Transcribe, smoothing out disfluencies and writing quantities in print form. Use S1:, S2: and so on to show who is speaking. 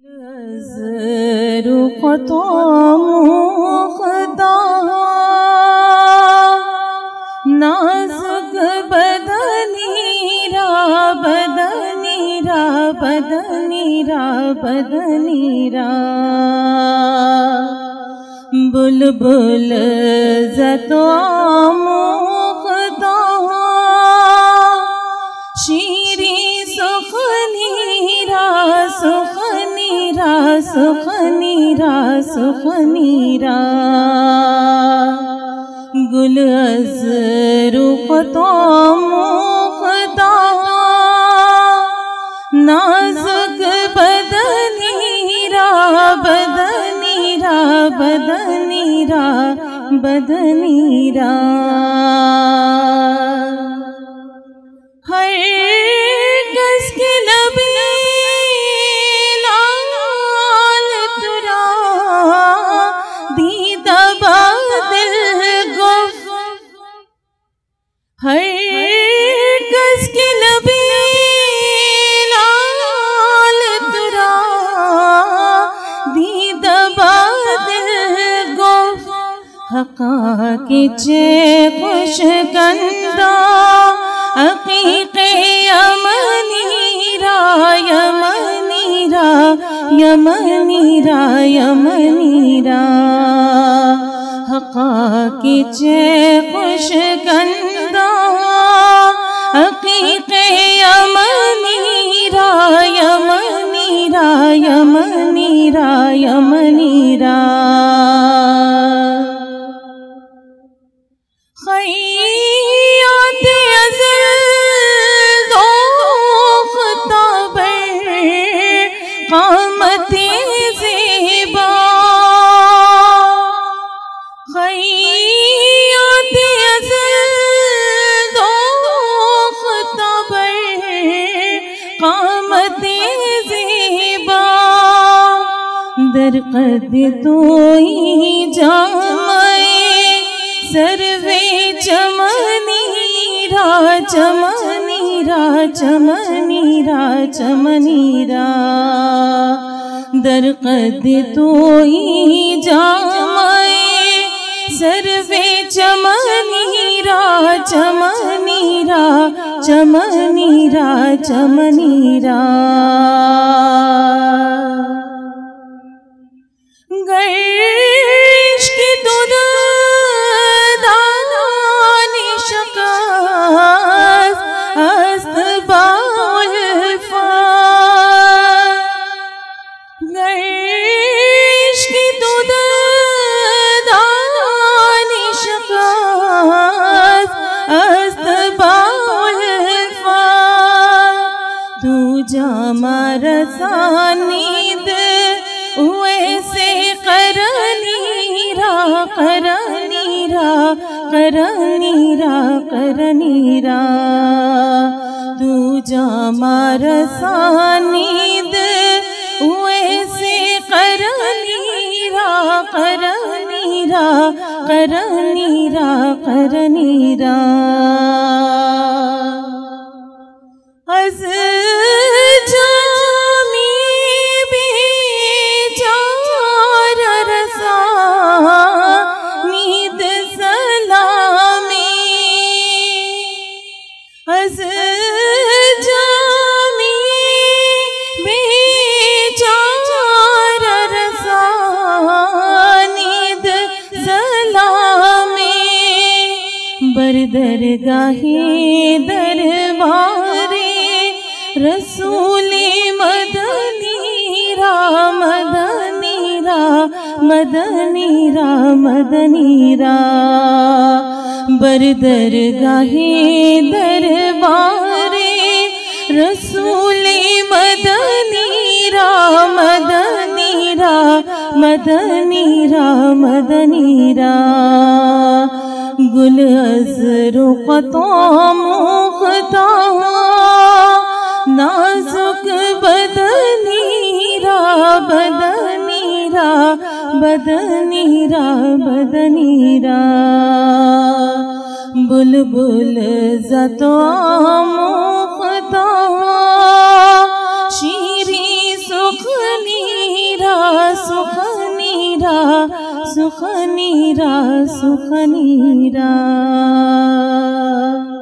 S1: नाजुक बदनीरा बदनीरा बदनीरा बदनीरा बुलबुल ज़तो मुख्ता शीरी सुखनीरा सुखनीरा सुखनीरा सुखनीरा गुल अज़रुक़तो मुख्ता नाजुक बदनीरा बदनीरा बदनीरा बदनीरा हर कस के लबे लाल तुरा दीदा बादिल गुफ हर कस के लबे लाल तुरा दीदा बादिल गुफ हक़ा के चे खुश कंदा अक़ीक़े यमनीरा यमनीरा यमनीरा यमनीरा हक़ा की चे खुश कंदा अक़ीक़े यमनीरा यमनीरा यमनीरा यमनीरा खैयात अज़ल दोख्ता बर क़ामते ज़ेबा खैयात अज़ल दोख्ता बर क़ामते ज़ेबा दर क़द तोई जामए सर्वे चमनीरा चमनीरा चमनीरा चमनीरा दर क़द तोई जामए सर्वे चमनीरा चमनीरा चमनीरा चमनीरा गर्श की दूध रसानीद वैसे करनीरा करनीरा करनीरा करनीरा तू जामा रसानीद वैसे करनीरा करनीरा करनीरा करनीरा दरगाहे दरबारे रसूले मदनीरा मदनीरा मदनीरा मदनीरा बर दरगाहे दरबारे रसूले मदनीरा मदनीरा मदनीरा मदनीरा गुल अज़रुक़तो मुख्ता नाजुक बदनीरा बदनीरा बदनीरा बदनीरा बुलबुल ज़तो मुख्ता शीरी सुखनी सुखनीरा सुखनीरा सुखनीरा।